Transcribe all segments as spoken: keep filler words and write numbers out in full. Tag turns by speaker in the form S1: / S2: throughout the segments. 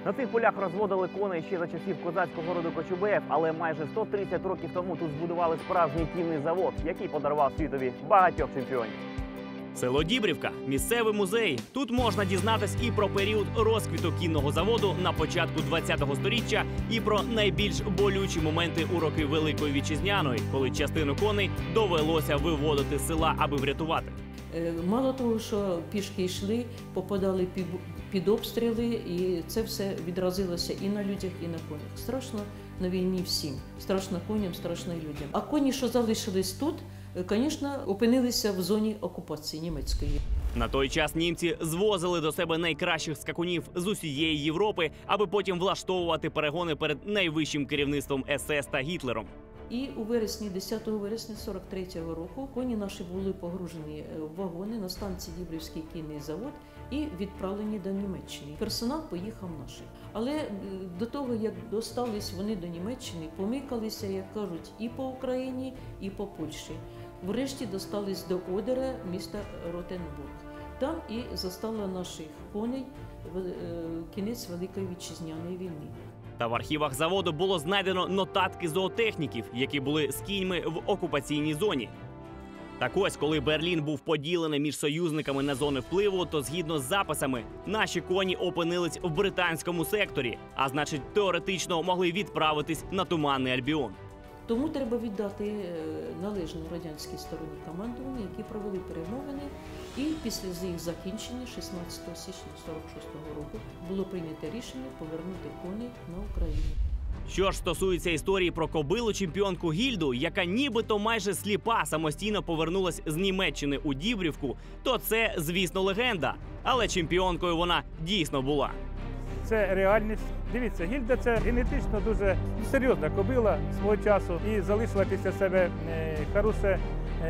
S1: На цих полях розводили коней ще за часів козацького роду Кочубеїв, але майже сто тридцять років тому тут збудували справжній кінний завод, який подарував світові багатьох чемпіонів. Село Дібрівка – місцевий музей. Тут можна дізнатись і про період розквіту кінного заводу на початку ХХ століття, і про найбільш болючі моменти у роки Великої Вітчизняної, коли частину коней довелося виводити з села, аби врятувати.
S2: Мало того, що пішки йшли, попадали під обстріли, і це все відразилося і на людях, і на конях. Страшно на війні всім. Страшно коням, страшно і людям. А коні, що залишились тут, звісно, опинилися в зоні окупації німецької.
S1: На той час німці звозили до себе найкращих скакунів з усієї Європи, аби потім влаштовувати перегони перед найвищим керівництвом ес ес та Гітлером.
S2: І у вересні, десятого вересня сорок третього року, коні наші були погружені в вагони на станції Дібрівський кінний завод і відправлені до Німеччини. Персонал поїхав наш. Але до того, як достались вони до Німеччини, помикалися, як кажуть, і по Україні, і по Польщі. Врешті достались до Одера, міста Ротенбург. Там і застала наших коней кінець Великої Вітчизняної війни.
S1: Та в архівах заводу було знайдено нотатки зоотехніків, які були з кіньми в окупаційній зоні. Так ось, коли Берлін був поділений між союзниками на зони впливу, то згідно з записами, наші коні опинились в британському секторі, а значить, теоретично могли відправитись на Туманний Альбіон.
S2: Тому треба віддати належне радянській стороні командування, які провели перемовини, і після їх закінчення шістнадцятого січня сорок шостого року було прийнято рішення повернути коней на Україну.
S1: Що ж стосується історії про кобилу-чемпіонку Гільду, яка нібито майже сліпа самостійно повернулась з Німеччини у Дібрівку, то це, звісно, легенда. Але чемпіонкою вона дійсно була.
S3: Це реальність. Дивіться, Гільда – це генетично дуже серйозна кобила свого часу і залишила після себе хороше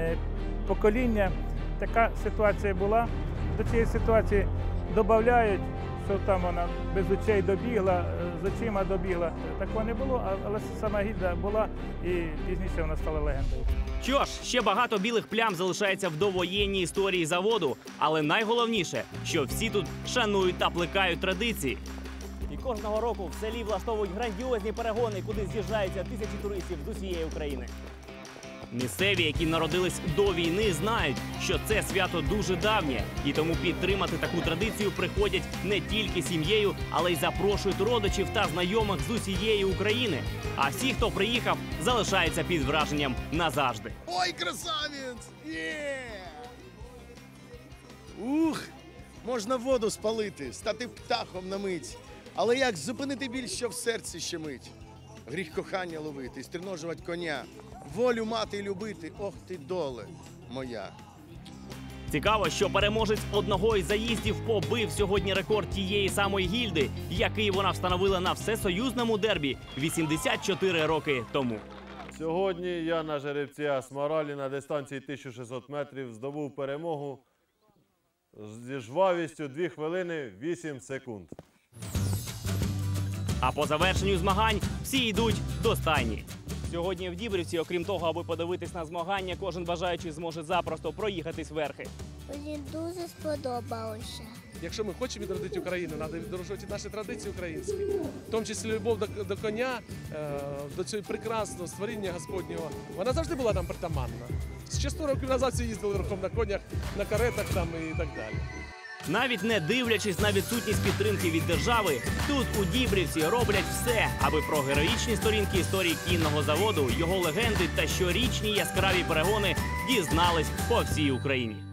S3: покоління. Така ситуація була. До цієї ситуації додають, що там вона без очей добігла, з очима добігла. Такого не було, але сама Гільда була і пізніше вона стала легендою.
S1: Що ж, ще багато білих плям залишається в довоєнній історії заводу, але найголовніше, що всі тут шанують та плекають традиції. І кожного року в селі влаштовують грандіозні перегони, куди з'їжджаються тисячі туристів з усієї України. Місцеві, які народились до війни, знають, що це свято дуже давнє, і тому підтримати таку традицію приходять не тільки сім'єю, але й запрошують родичів та знайомих з усієї України. А всі, хто приїхав, залишаються під враженням назавжди.
S4: Ой, красавець! Є! Ух! Можна воду спалити, стати птахом на мить. Але як зупинити біль, що в серці щемить? Гріх кохання ловити, стриножувати коня, волю мати і любити, ох ти доле моя.
S1: Цікаво, що переможець одного із заїздів побив сьогодні рекорд тієї самої Гільди, який вона встановила на всесоюзному дербі вісімдесят чотири роки тому.
S5: Сьогодні я на жеребці Асмаралі на дистанції тисяча шістсот метрів здобув перемогу зі жвавістю дві хвилини вісім секунд.
S1: А по завершенню змагань всі йдуть до стайні. Сьогодні в Дібрівці, окрім того, аби подивитись на змагання, кожен бажаючий зможе запросто проїхатись верхи.
S6: Мені дуже сподобалося.
S7: Якщо ми хочемо відродити Україну, треба відроджувати наші традиції українські. В тому числі любов до, до коня, до цього прекрасного створіння Господнього. Вона завжди була нам притаманна. Ще сто років назад всі їздили верхом на конях, на каретах там і так далі.
S1: Навіть не дивлячись на відсутність підтримки від держави, тут у Дібрівці роблять все, аби про героїчні сторінки історії кінного заводу, його легенди та щорічні яскраві перегони дізнались по всій Україні.